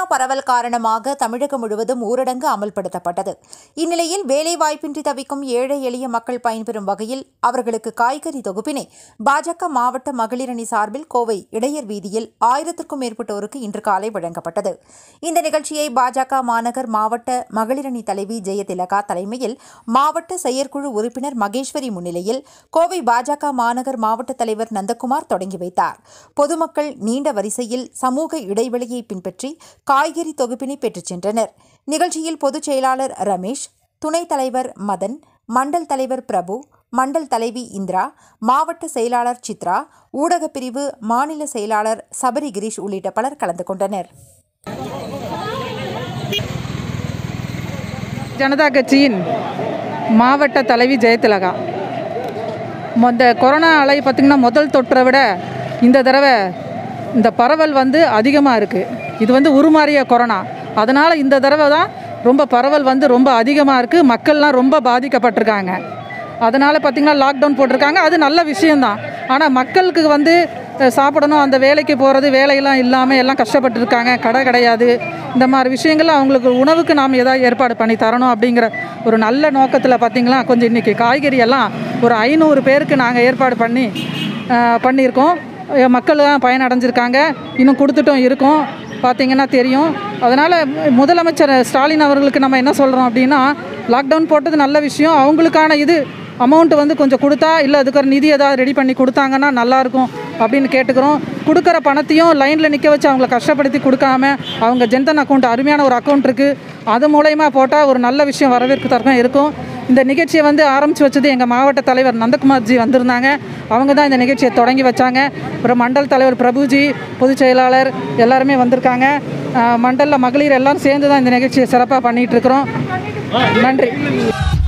பரவல் காரணமாக தமிழகம் முழுவதும் ஊரடங்கு அமல்படுத்தப்பட்டது. இந்நிலையில் வேலைவாய்ப்பின்றி தவிக்கும் ஏழை எளிய மக்கள் பயன்பெறும் வகையில் அவர்களுக்கு காய்கறி தொகுப்பினை பாஜக மாவட்ட மகளிரணி சார்பில் கோவை இடையர் வீதியில் 1000க்கும் மேற்பட்டோருக்கு இன்று காலை வழங்கப்பட்டது. இந்த நிகழ்ச்சியை பாஜக மாநகர் மாவட்ட மகளிரணி தலைவி ஜெயதிலகா தலைமையில் மாவட்ட செயற்குழு உறுப்பினர் மகேஸ்வரி முன்னிலையில் கோவை பாஜக மாநகர் மாவட்ட தலைவர் நந்தகுமார் தொடங்கி வைத்தார். பொதுமக்கள் நீண்ட வரிசையில் சமூக இடைவெளியை பின்பற்றி காய்கறி தொகுப்பினை பெற்றுச் சென்றனர். நிகழ்ச்சியில் பொதுச் செயலாளர் ரமேஷ், துணைத் தலைவர் மதன், மண்டல் தலைவர் பிரபு, மண்டல் தலைவி இந்திரா, மாவட்ட செயலாளர் சித்ரா, ஊடகப் பிரிவு மாநில செயலாளர் சபரி கிரீஷ் உள்ளிட்ட பலர் கலந்து கொண்டனர். ஜனதா கட்சியின் மாவட்ட தலைவி ஜெயதிலகா. கொரோனா அலை பார்த்திங்கன்னா முதல் தொற்றை விட இந்த தடவை இந்த பரவல் அதிகமாக இருக்குது. இது உருமாறிய கொரோனா, அதனால் இந்த தடவை தான் ரொம்ப பரவல் ரொம்ப அதிகமாக இருக்குது. மக்கள்லாம் ரொம்ப பாதிக்கப்பட்டிருக்காங்க. அதனால் பார்த்திங்கன்னா லாக்டவுன் போட்டிருக்காங்க. அது நல்ல விஷயந்தான். ஆனால் மக்களுக்கு சாப்பிடணும், அந்த வேலைக்கு போகிறது, வேலையெல்லாம் இல்லாமல் எல்லாம் கஷ்டப்பட்டுருக்காங்க. கடை கிடையாது. இந்த மாதிரி விஷயங்கள்லாம் அவங்களுக்கு உணவுக்கு நாம் ஏதாவது ஏற்பாடு பண்ணி தரணும் அப்படிங்கிற ஒரு நல்ல நோக்கத்தில் பார்த்திங்கன்னா கொஞ்சம் இன்றைக்கி காய்கறி எல்லாம் ஒரு 500 பேருக்கு நாங்கள் ஏற்பாடு பண்ணியிருக்கோம். மக்கள்லாம் பயனடைஞ்சிருக்காங்க. இன்னும் கொடுத்துட்டும் இருக்கோம். பார்த்திங்கன்னா தெரியும். அதனால் முதலமைச்சர் ஸ்டாலின் அவர்களுக்கு நம்ம என்ன சொல்கிறோம் அப்படின்னா, லாக்டவுன் போட்டது நல்ல விஷயம். அவங்களுக்கான அமௌண்ட்டு கொஞ்சம் கொடுத்தா, இல்லை அதுக்கு ஒரு நிதி ஏதாவது ரெடி பண்ணி கொடுத்தாங்கன்னா நல்லாயிருக்கும் அப்படின்னு கேட்டுக்கிறோம். கொடுக்குற பணத்தையும் லைனில் நிற்க வச்சு அவங்கள கஷ்டப்படுத்தி கொடுக்காம அவங்க ஜன்தன் அக்கௌண்ட், அருமையான ஒரு அக்கௌண்ட் இருக்குது, அது மூலயமா போட்டால் ஒரு நல்ல விஷயம் வரவேற்கத்தக்க இருக்கும். இந்த நிகழ்ச்சியை ஆரம்பித்து வச்சது எங்கள் மாவட்ட தலைவர் நந்தகுமார்ஜி வந்திருந்தாங்க. அவங்க தான் இந்த நிகழ்ச்சியை தொடங்கி வச்சாங்க. அப்புறம் மண்டல் தலைவர் பிரபுஜி, பொதுச் செயலாளர் எல்லாருமே வந்திருக்காங்க. மண்டலில் மகளிர் எல்லோரும் சேர்ந்து தான் இந்த நிகழ்ச்சியை சிறப்பாக பண்ணிகிட்ருக்குறோம். நன்றி.